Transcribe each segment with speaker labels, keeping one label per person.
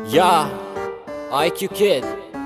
Speaker 1: Yeah, IQ Kid.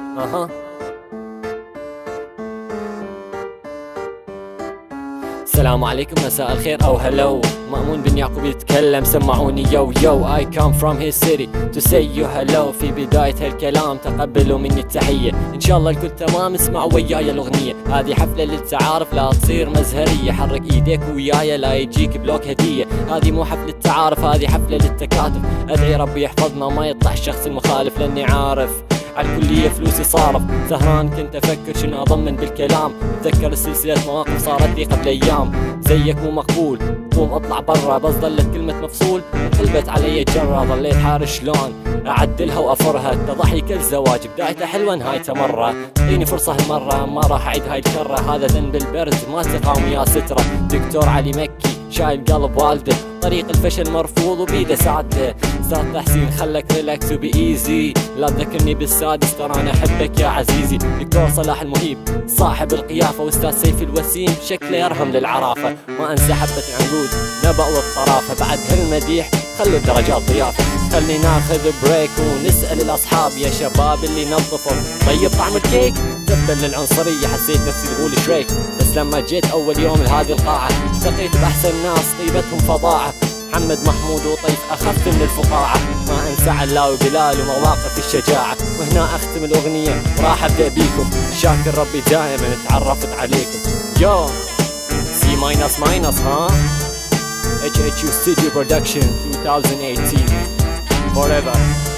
Speaker 1: السلام عليكم، مساء الخير أو هلو. مأمون بن يعقوب يتكلم، سمعوني يو يو. I come from his city to say you hello. في بداية هالكلام تقبلوا مني التحية، إن شاء الله الكل تمام. اسمعوا وياي الأغنية، هذه حفلة للتعارف لا تصير مزهرية. حرك إيديك وياي لا يجيك بلوك هدية. هذه مو حفلة تعارف، هذه حفلة للتكاتف. أدعي ربي يحفظنا ما يطلع الشخص المخالف، لأني عارف عالكلية فلوسي صارف. سهران كنت أفكر شنو أضمن بالكلام، أتذكر السلسلة مواقف صارت لي قبل أيام. زيك مو مقبول، قوم اطلع برا، بس ظلت كلمة مفصول انقلبت علي جرة. ظليت حار شلون أعدلها وأفرها، اتضح لي كل زواج بدايته حلوة نهايته مرة. اعطيني فرصة هالمرة، ما راح أعيد هاي الكرة. هذا ذنب البرد ما تقاوم يا سترة. دكتور علي مكي شايل قلب والده، طريق الفشل مرفوض وبيده ساعده. استاذ تحسين خلك ريلاكس وبي ايزي، لا تذكرني بالسادس ترى انا احبك يا عزيزي. دكتور صلاح المهيب صاحب القيافة، واستاذ سيف الوسيم شكله يرهم للعرافة. ما انسى حبة العنقود نبأ والطرافة، بعد هالمديح خلوا الدرجات ضيافة. خلي ناخذ بريك ونسأل الأصحاب يا شباب اللي نظفوا طيب طعم الكيك. تبا للعنصرية حسيت نفسي بقول شريك، بس لما جيت أول يوم لهذه القاعة التقيت بأحسن ناس طيبتهم فظاعة. محمد محمود وطيف أخف من الفقاعة، ما أنسى علاوي بلال ومواقف الشجاعة. وهنا أختم الأغنية راح أبدأ بيكم، شاكر ربي دائما تعرفت عليكم. يو C minus minus ها HHU Studio Production 2018 Forever.